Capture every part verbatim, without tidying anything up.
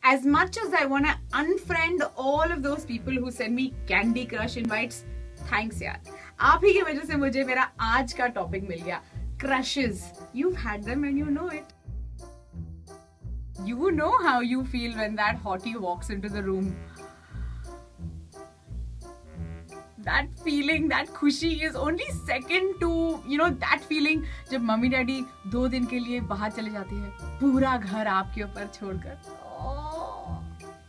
as much as I want to unfriend all of those people who send me Candy Crush invites, thanks यार, आप ही की वजह से मुझे मेरा आज का टॉपिक मिल गया. Crushes. You've had them and you know it. You know how you feel when that hottie walks into the room. That feeling, that खुशी is only second to, you know, that feeling जब mummy daddy दो दिन के लिए बाहर चले जाते हैं, पूरा घर आपके ऊपर छोड़कर. Oh.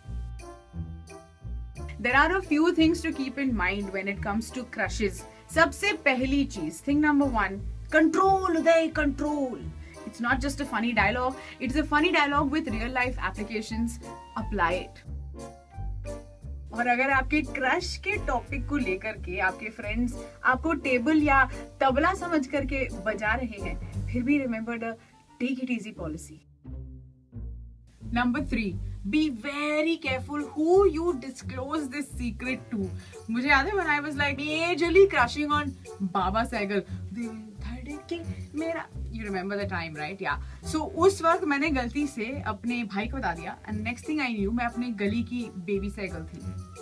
There are a few things to keep in mind when it comes to crushes. सबसे पहली चीज, thing number one, control, Uday, control. It's not just a funny dialogue, it's a funny dialogue with real life applications. Apply it. और अगर आपके crush के topic को लेकर के आपके फ्रेंड्स आपको टेबल या तबला समझ करके बजा रहे हैं, फिर भी remember the take it easy policy. Number three, be very careful who you disclose this secret to. मुझे याद है when I was like majorly crushing on बाबा सहगल, मेरा, you remember the time, right? Yeah. So उस वक्त मैंने गलती से अपने भाई को बता दिया and next thing I knew मैं अपने गली की बेबी सहगल थी.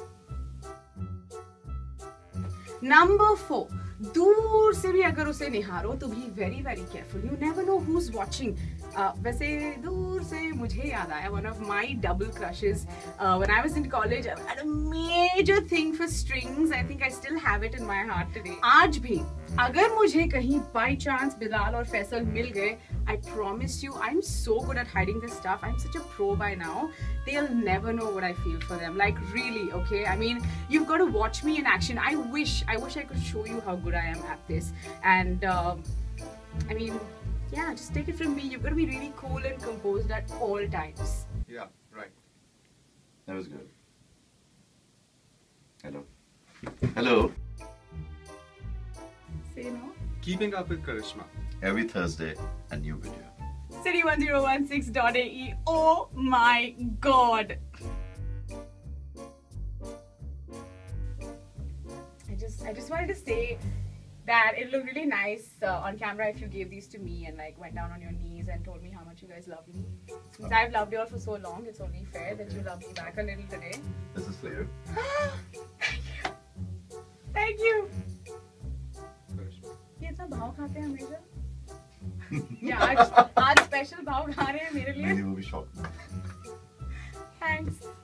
नंबर फोर, दूर से भी अगर उसे निहारो तो भी very very careful. You never know who is watching. वैसे दूर से मुझे याद आया one of my double crushes when I was in college. I had a major thing for strings. I think I still have it in my heart today. आज भी अगर मुझे कहीं बाय चांस बिलाल और फैसल मिल गए, I promise you, I'm so good at hiding this stuff. I'm such a pro by now. They'll never know what I feel for them. Like really, okay? I mean, you've got to watch me in action. I wish, I wish I could show you how good I am at this. And um, I mean, yeah, just take it from me. You've got to be really cool and composed at all times. Yeah, right. That was good. Hello. Hello. Say no. Keeping up with Karishma. Every Thursday, a new video. City one zero one six dot A E. Oh my God. I just, I just wanted to say that it looked really nice uh, on camera if you gave these to me and like went down on your knees and told me how much you guys love me. Since oh. I've loved you all for so long, it's only fair okay. that you love me back a little today. This is for you. Thank you. Thank you. ये इतना भाव खाते हैं हमेशा. या आज आज special भाव खा रहे हैं मेरे लिए. नहीं, वो भी शौक. Thanks.